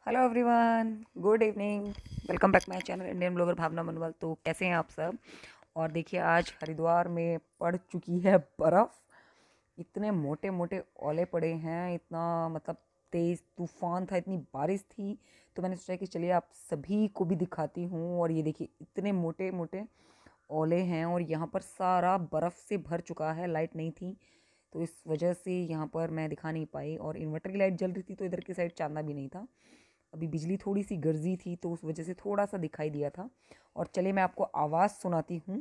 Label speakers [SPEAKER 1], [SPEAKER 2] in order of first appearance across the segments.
[SPEAKER 1] Hello everyone, good evening. Welcome back my channel Indian blogger Bhavna Manwal. तो कैसे हैं आप सब। और देखिए आज हरिद्वार में पड़ चुकी है बर्फ़। इतने मोटे मोटे ओले पड़े हैं, इतना मतलब तेज़ तूफान था, इतनी बारिश थी। तो मैंने सोचा कि चलिए आप सभी को भी दिखाती हूँ। और ये देखिए इतने मोटे मोटे ओले हैं और यहाँ पर सारा बर्फ़ से भर चुका है। लाइट नहीं थी तो इस वजह से यहाँ पर मैं दिखा नहीं पाई, और इन्वर्टर की लाइट जल रही थी तो इधर की साइड चांदना भी नहीं था। अभी बिजली थोड़ी सी गरजी थी तो उस वजह से थोड़ा सा दिखाई दिया था। और चलिए मैं आपको आवाज़ सुनाती हूँ।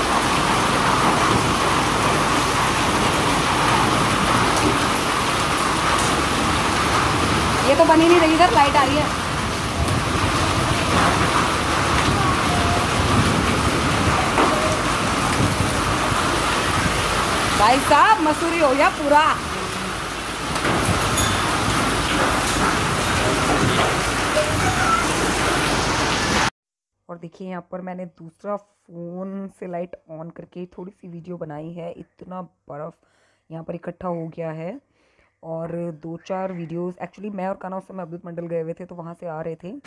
[SPEAKER 1] ये तो बनी नहीं रही, इधर लाइट आ रही है। भाई साहब मसूरी हो गया पूरा। और देखिए यहाँ पर मैंने दूसरा फ़ोन से लाइट ऑन करके थोड़ी सी वीडियो बनाई है। इतना बर्फ़ यहाँ पर इकट्ठा हो गया है। और दो चार वीडियोस एक्चुअली मैं और कान्हा उस समय अमृत मंडल गए हुए थे तो वहाँ से आ रहे थे।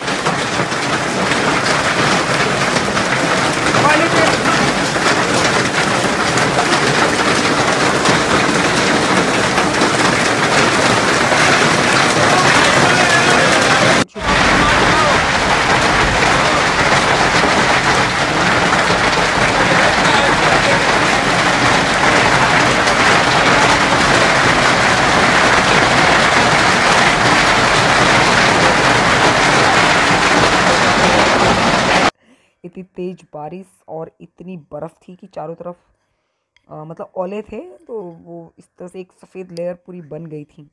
[SPEAKER 1] इतनी तेज बारिश और इतनी बर्फ़ थी कि चारों तरफ मतलब ओले थे, तो वो इस तरह से एक सफ़ेद लेयर पूरी बन गई थी।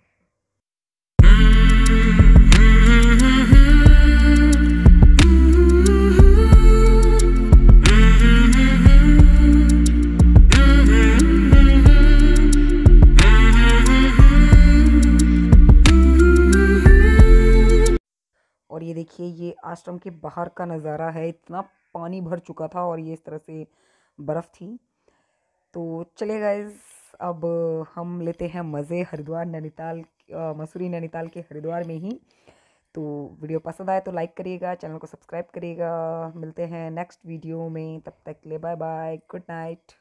[SPEAKER 1] और ये देखिए ये आश्रम के बाहर का नज़ारा है। इतना पानी भर चुका था और ये इस तरह से बर्फ़ थी। तो चलिए गाइस, अब हम लेते हैं मज़े हरिद्वार नैनीताल, मसूरी नैनीताल के हरिद्वार में ही। तो वीडियो पसंद आए तो लाइक करिएगा, चैनल को सब्सक्राइब करिएगा। मिलते हैं नेक्स्ट वीडियो में, तब तक के लिए बाय बाय, गुड नाइट।